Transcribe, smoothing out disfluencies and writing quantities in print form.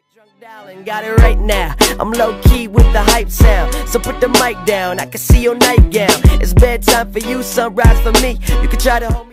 Drunk Dallin, got it right now. I'm low key with the hype sound. So put the mic down, I can see your nightgown. It's bedtime for you, sunrise for me. You can try to hold me